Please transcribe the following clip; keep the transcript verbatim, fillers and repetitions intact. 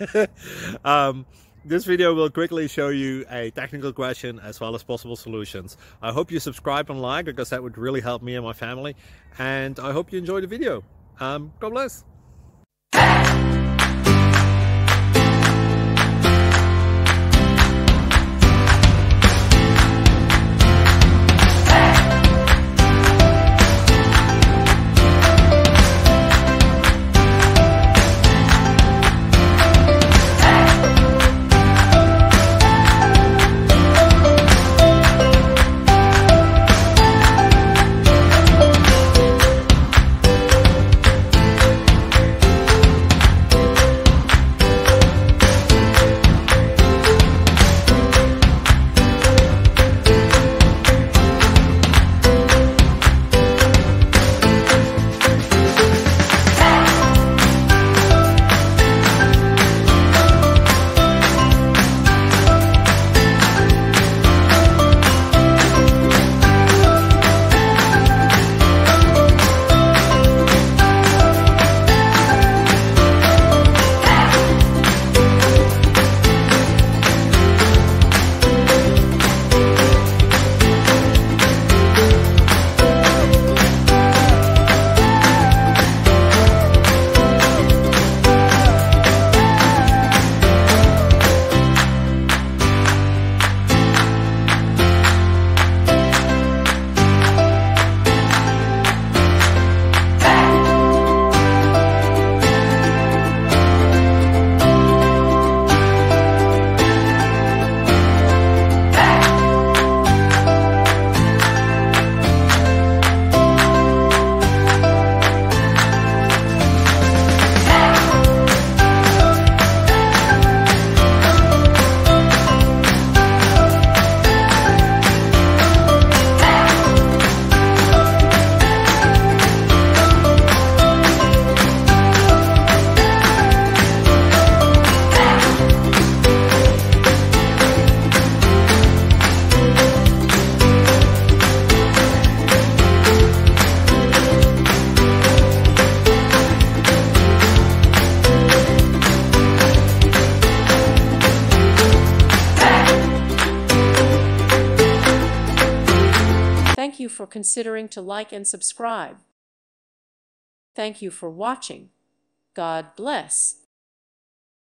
um, this video will quickly show you a technical question as well as possible solutions. I hope you subscribe and like, because that would really help me and my family. And I hope you enjoy the video. Um, God bless. Thank you for considering to like and subscribe. Thank you for watching. God bless.